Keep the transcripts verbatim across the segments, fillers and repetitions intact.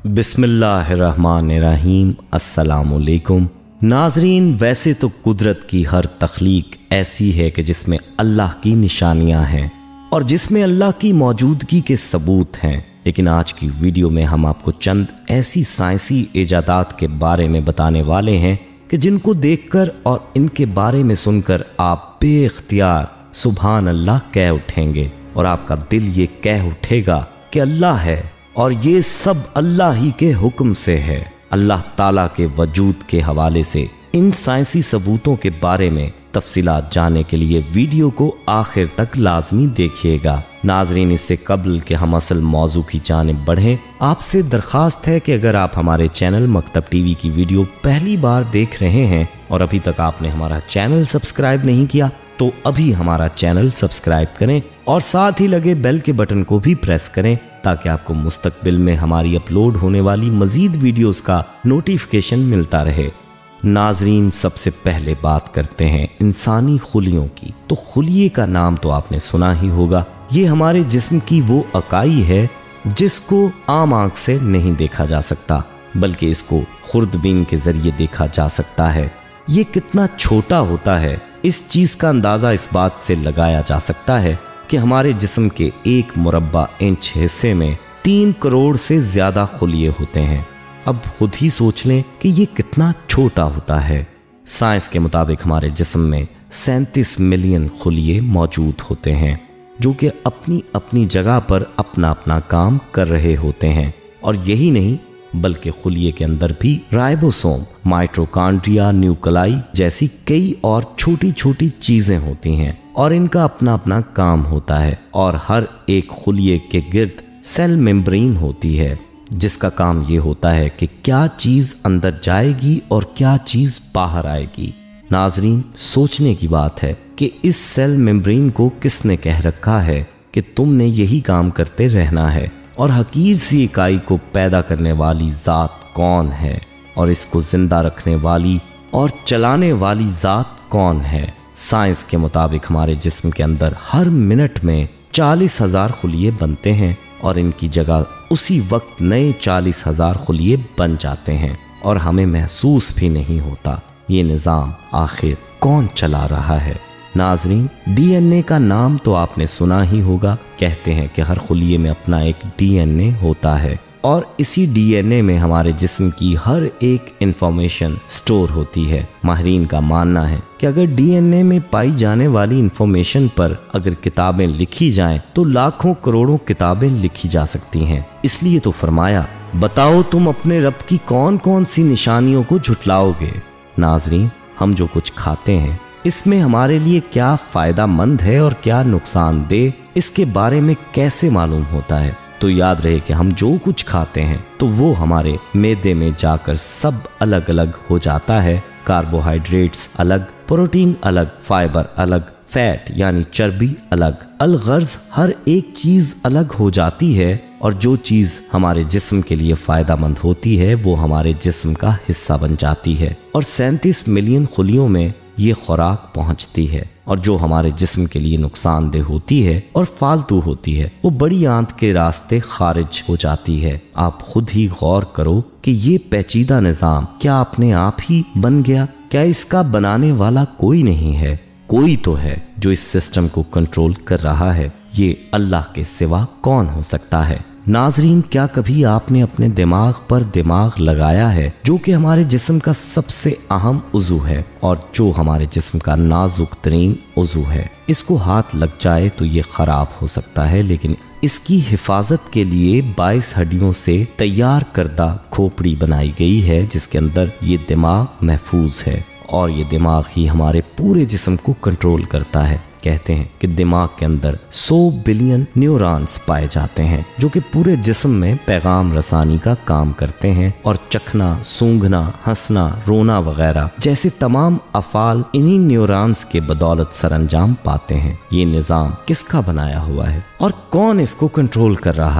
बिस्मिल्लाहिर्रहमानिर्रहीम। अस्सलामुअलैकुम नाजरीन। वैसे तो कुदरत की हर तख्लीक ऐसी है कि जिसमें अल्लाह की निशानियां हैं और जिसमें अल्लाह की मौजूदगी के सबूत हैं, लेकिन आज की वीडियो में हम आपको चंद ऐसी साइंसी इजादात के बारे में बताने वाले हैं कि जिनको देखकर और इनके बारे में सुनकर आप बेख्तियार सुभान अल्लाह कह उठेंगे और आपका दिल ये कह उठेगा कि अल्लाह है और ये सब अल्लाह ही के हुक्म से है। अल्लाह ताला के वजूद के हवाले से इन साइंसी सबूतों के बारे में तफसीलात जानने के लिए वीडियो को आखिर तक लाजमी देखिएगा। नाजरीन, इससे कबल के हम असल मौजू की जानिब बढ़ें, आपसे दरख्वास्त है कि अगर आप हमारे चैनल मकतब टीवी की वीडियो पहली बार देख रहे हैं और अभी तक आपने हमारा चैनल सब्सक्राइब नहीं किया तो अभी हमारा चैनल सब्सक्राइब करें और साथ ही लगे बेल के बटन को भी प्रेस करें ताकि आपको मुस्तकबिल में हमारी अपलोड होने वाली मजीद वीडियोस का नोटिफिकेशन मिलता रहे। नाजरीन, सबसे पहले बात करते हैं इंसानी खुलियों की। तो खुलिये का नाम तो आपने सुना ही होगा। ये हमारे जिस्म की वो इकाई है जिसको आम आंख से नहीं देखा जा सकता, बल्कि इसको खुर्दबीन के जरिए देखा जा सकता है। ये कितना छोटा होता है, इस चीज का अंदाजा इस बात से लगाया जा सकता है कि हमारे जिस्म के एक मुरब्बा इंच हिस्से में तीन करोड़ से ज्यादा खुलिये होते हैं। अब खुद ही सोच लें कि ये कितना छोटा होता है। साइंस के मुताबिक हमारे जिस्म में सैंतीस मिलियन खुलिये मौजूद होते हैं जो कि अपनी अपनी जगह पर अपना अपना काम कर रहे होते हैं। और यही नहीं बल्कि खुलिये के अंदर भी राइबोसोम, माइटोकॉन्ड्रिया, न्यूक्लाई जैसी कई और छोटी छोटी चीजें होती हैं और इनका अपना अपना काम होता है। और हर एक खुलिये के गिर्द सेल मेम्ब्रेन होती है जिसका काम ये होता है कि क्या चीज अंदर जाएगी और क्या चीज बाहर आएगी। नाजरीन, सोचने की बात है कि इस सेल मेम्ब्रेन को किसने कह रखा है कि तुमने यही काम करते रहना है, और हकीर सी इकाई को पैदा करने वाली जात कौन है और इसको जिंदा रखने वाली और चलाने वाली जात कौन है। साइंस के मुताबिक हमारे जिस्म के अंदर हर मिनट में चालीस हजार खुलिये बनते हैं और इनकी जगह उसी वक्त नए चालीस हजार खुलिये बन जाते हैं और हमें महसूस भी नहीं होता। ये निज़ाम आखिर कौन चला रहा है। नाजरीन, डीएनए का नाम तो आपने सुना ही होगा। कहते हैं कि हर खुलिये में अपना एक डीएनए होता है और इसी डीएनए में हमारे जिस्म की हर एक इंफॉर्मेशन स्टोर होती है। माहिरीन का मानना है कि अगर डीएनए में पाई जाने वाली इंफॉर्मेशन पर अगर किताबें लिखी जाएं तो लाखों करोड़ों किताबें लिखी जा सकती हैं। इसलिए तो फरमाया, बताओ तुम अपने रब की कौन कौन सी निशानियों को झुटलाओगे। नाजरीन, हम जो कुछ खाते हैं इसमें हमारे लिए क्या फायदा मंद है और क्या नुकसानदेह, इसके बारे में कैसे मालूम होता है। तो याद रहे कि हम जो कुछ खाते हैं तो वो हमारे मैदे में जाकर सब अलग अलग हो जाता है। कार्बोहाइड्रेट्स अलग, प्रोटीन अलग, फाइबर अलग, फैट यानी चर्बी अलग। अलगर्ज हर एक चीज अलग हो जाती है और जो चीज हमारे जिस्म के लिए फायदामंद होती है वो हमारे जिस्म का हिस्सा बन जाती है और सैंतीस मिलियन खुलियों में ये खुराक पहुंचती है। और जो हमारे जिस्म के लिए नुकसानदेह होती है और फालतू होती है वो बड़ी आंत के रास्ते खारिज हो जाती है। आप खुद ही गौर करो कि ये पेचीदा निज़ाम क्या अपने आप ही बन गया? क्या इसका बनाने वाला कोई नहीं है? कोई तो है जो इस सिस्टम को कंट्रोल कर रहा है। ये अल्लाह के सिवा कौन हो सकता है। नाजरीन, क्या कभी आपने अपने दिमाग पर दिमाग लगाया है, जो कि हमारे जिस्म का सबसे अहम उज़ू है और जो हमारे जिस्म का नाजुक तरीन उज़ू है। इसको हाथ लग जाए तो ये खराब हो सकता है, लेकिन इसकी हिफाजत के लिए बाईस हड्डियों से तैयार करदा खोपड़ी बनाई गई है जिसके अंदर ये दिमाग महफूज है और ये दिमाग ही हमारे पूरे जिस्म को कंट्रोल करता है। कहते हैं कि दिमाग के अंदर सौ बिलियन न्यूरॉन्स पाए जाते हैं जो कि पूरे जिस्म में पैगाम रसानी का काम करते हैं और चखना, सूंघना, हंसना, रोना वगैरह जैसे तमाम अफाल इन्हीं न्यूरॉन्स के बदौलत सरअंजाम पाते हैं। ये निज़ाम किसका बनाया हुआ है और कौन इसको कंट्रोल कर रहा है?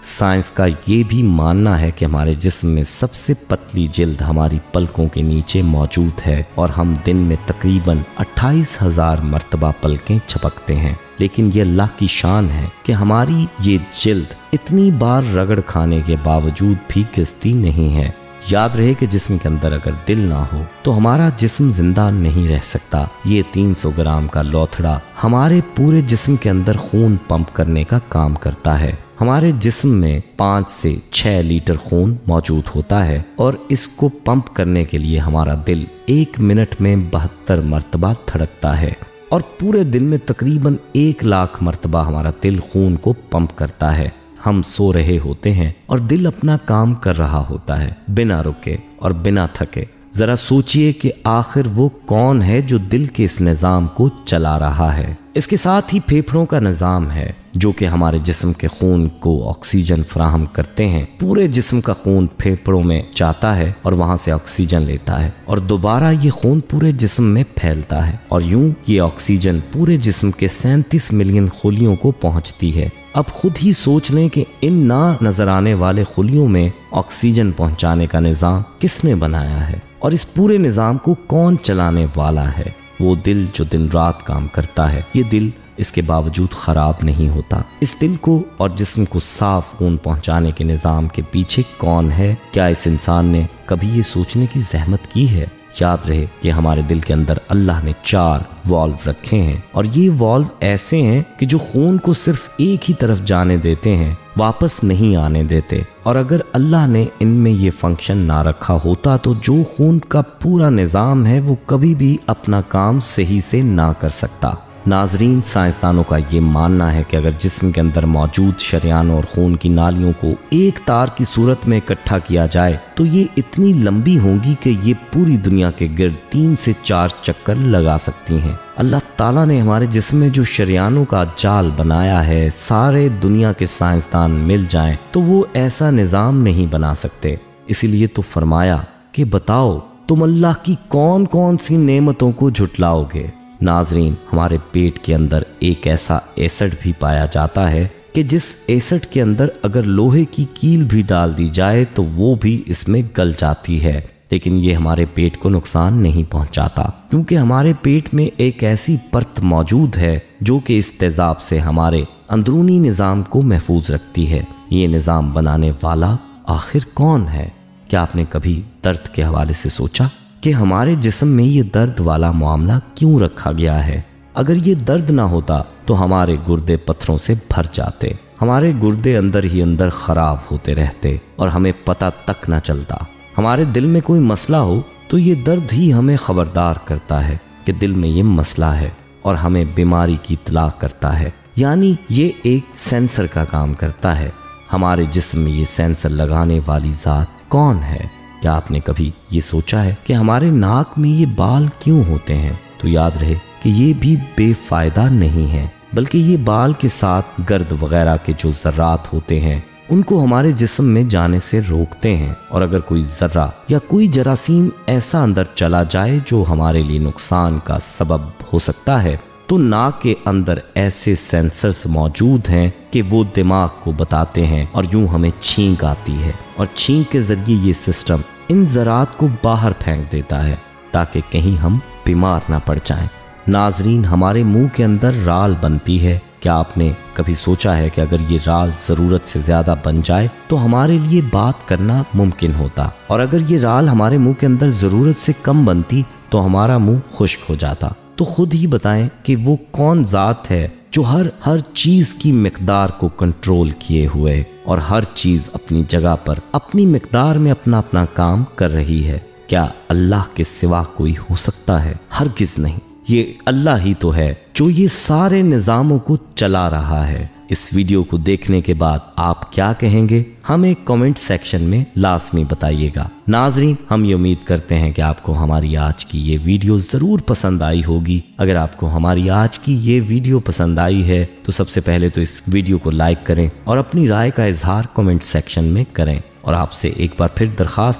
سائنس کا یہ بھی ماننا ہے کہ ہمارے جسم میں سب سے پتلی جلد ہماری پلکوں کے نیچے موجود ہے اور ہم دن میں تقریباً اٹھائیس ہزار مرتبہ پلکیں جھپکتے ہیں، لیکن یہ اللہ کی شان ہے کہ ہماری یہ جلد اتنی بار رگڑ کھانے کے باوجود بھی گھستی نہیں ہے۔ یاد رہے کہ جسم کے اندر اگر دل نہ ہو تو ہمارا جسم زندہ نہیں رہ سکتا۔ یہ تین سو گرام کا لوتھڑا ہمارے پورے جسم کے اندر خون پمپ کرنے کا کام کرتا ہے۔ ہمارے جسم میں پانچ سے چھ لیٹر خون موجود ہوتا ہے اور اس کو پمپ کرنے کے لیے ہمارا دل ایک منٹ میں بہتر مرتبہ دھڑکتا ہے، اور پورے دن میں تقریباً ایک لاکھ مرتبہ ہمارا دل خون کو پمپ کرتا ہے۔ ہم سو رہے ہوتے ہیں اور دل اپنا کام کر رہا ہوتا ہے بنا رکے اور بنا تھکے۔ ذرا سوچئے کہ آخر وہ کون ہے جو دل کے اس نظام کو چلا رہا ہے۔ اس کے ساتھ ہی پھیپھڑوں کا نظام ہے جو کہ ہمارے جسم کے خون کو آکسیجن فراہم کرتے ہیں۔ پورے جسم کا خون پھیپھڑوں میں جاتا ہے اور وہاں سے آکسیجن لیتا ہے اور دوبارہ یہ خون پورے جسم میں پھیلتا ہے، اور یوں یہ آکسیجن پورے جسم کے سینتیس ملین خلیوں کو پہنچتی ہے۔ اب خود ہی سوچ لیں کہ ان نہ نظر آنے والے خلیوں میں آکسیجن پہنچانے کا نظام کس نے بنایا ہے، اور اس پورے نظام کو کون چلانے والا ہے؟ وہ دل جو دن رات کام کرتا ہے۔ یہ دل اس کے باوجود خراب نہیں ہوتا۔ اس دل کو اور جسم کو صاف خون پہنچانے کے نظام کے پیچھے کون ہے؟ کیا اس انسان نے کبھی یہ سوچنے کی زحمت کی ہے؟ یاد رہے کہ ہمارے دل کے اندر اللہ نے چار والو رکھے ہیں، اور یہ والو ایسے ہیں کہ جو خون کو صرف ایک ہی طرف جانے دیتے ہیں، واپس نہیں آنے دیتے۔ اور اگر اللہ نے ان میں یہ فنکشن نہ رکھا ہوتا تو جو خون کا پورا نظام ہے وہ کبھی بھی اپنا کام صحیح سے نہ کر سکتا۔ ناظرین، سائنسدانوں کا یہ ماننا ہے کہ اگر جسم کے اندر موجود شریانوں اور خون کی نالیوں کو ایک تار کی صورت میں اکٹھا کیا جائے تو یہ اتنی لمبی ہوں گی کہ یہ پوری دنیا کے گرد تین سے چار چکر لگا سکتی ہیں۔ اللہ تعالیٰ نے ہمارے جسم میں جو شریانوں کا جال بنایا ہے، سارے دنیا کے سائنسدان مل جائیں تو وہ ایسا نظام نہیں بنا سکتے۔ اسی لیے تو فرمایا کہ بتاؤ تم اللہ کی کون کون سی نعمتوں کو جھٹلاؤ گے۔ ناظرین، ہمارے پیٹ کے اندر ایک ایسا ایسڈ بھی پایا جاتا ہے کہ جس ایسڈ کے اندر اگر لوہے کی کیل بھی ڈال دی جائے تو وہ بھی اس میں گل جاتی ہے، لیکن یہ ہمارے پیٹ کو نقصان نہیں پہنچاتا، کیونکہ ہمارے پیٹ میں ایک ایسی پرت موجود ہے جو کہ اس تیزاب سے ہمارے اندرونی نظام کو محفوظ رکھتی ہے۔ یہ نظام بنانے والا آخر کون ہے؟ کیا آپ نے کبھی درد کے حوالے سے سوچا کہ ہمارے جسم میں یہ درد والا معاملہ کیوں رکھا گیا ہے؟ اگر یہ درد نہ ہوتا تو ہمارے گردے پتھروں سے بھر جاتے، ہمارے گردے اندر ہی اندر خراب ہوتے رہتے اور ہمیں پتہ تک نہ چلتا۔ ہمارے دل میں کوئی مسئلہ ہو تو یہ درد ہی ہمیں خبردار کرتا ہے کہ دل میں یہ مسئلہ ہے اور ہمیں بیماری کی اطلاع کرتا ہے، یعنی یہ ایک سینسر کا کام کرتا ہے۔ ہمارے جسم میں یہ سینسر لگانے والی ذات کون ہے؟ کیا آپ نے کبھی یہ سوچا ہے کہ ہمارے ناک میں یہ بال کیوں ہوتے ہیں؟ تو یاد رہے کہ یہ بھی بے فائدہ نہیں ہے، بلکہ یہ بال کے ساتھ گرد وغیرہ کے جو ذرات ہوتے ہیں ان کو ہمارے جسم میں جانے سے روکتے ہیں، اور اگر کوئی ذرہ یا کوئی جراثیم ایسا اندر چلا جائے جو ہمارے لیے نقصان کا سبب ہو سکتا ہے تو ناک کے اندر ایسے سینسرز موجود ہیں کہ وہ دماغ کو بتاتے ہیں، اور یوں ہمیں چھینک آتی ہے، اور چھینک کے ذریعے یہ سسٹم ان ذرات کو باہر پھینک دیتا ہے تاکہ کہیں ہم بیمار نہ پڑ جائیں۔ ناظرین، ہمارے منہ کے اندر رال بنتی ہے۔ کیا آپ نے کبھی سوچا ہے کہ اگر یہ رال ضرورت سے زیادہ بن جائے تو ہمارے لیے بات کرنا ممکن ہوتا، اور اگر یہ رال ہمارے منہ کے اندر ضرورت سے کم بنتی تو ہمارا منہ خشک ہو جاتا؟ تو خود ہی بتائیں کہ وہ کون ذات ہے جو ہر ہر چیز کی مقدار کو کنٹرول کیے ہوئے اور ہر چیز اپنی جگہ پر اپنی مقدار میں اپنا اپنا کام کر رہی ہے؟ کیا اللہ کے سوا کوئی ہو سکتا ہے؟ ہرگز نہیں۔ یہ اللہ ہی تو ہے جو یہ سارے نظاموں کو چلا رہا ہے۔ اس ویڈیو کو دیکھنے کے بعد آپ کیا کہیں گے؟ ہمیں کمنٹ سیکشن میں لازمی بتائیے گا۔ ناظرین، ہم یہ امید کرتے ہیں کہ آپ کو ہماری آج کی یہ ویڈیو ضرور پسند آئی ہوگی۔ اگر آپ کو ہماری آج کی یہ ویڈیو پسند آئی ہے تو سب سے پہلے تو اس ویڈیو کو لائک کریں اور اپنی رائے کا اظہار کمنٹ سیکشن میں کریں، اور آپ سے ایک بار پھر درخواست ہے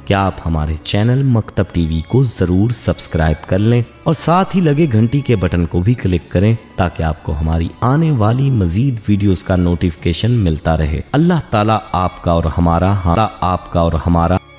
کیا آپ ہمارے چینل مکتب ٹی وی کو ضرور سبسکرائب کر لیں اور ساتھ ہی لگے گھنٹی کے بٹن کو بھی کلک کریں تاکہ آپ کو ہماری آنے والی مزید ویڈیوز کا نوٹیفیکیشن ملتا رہے۔ اللہ تعالیٰ آپ کا اور ہمارا آپ کا اور ہمارا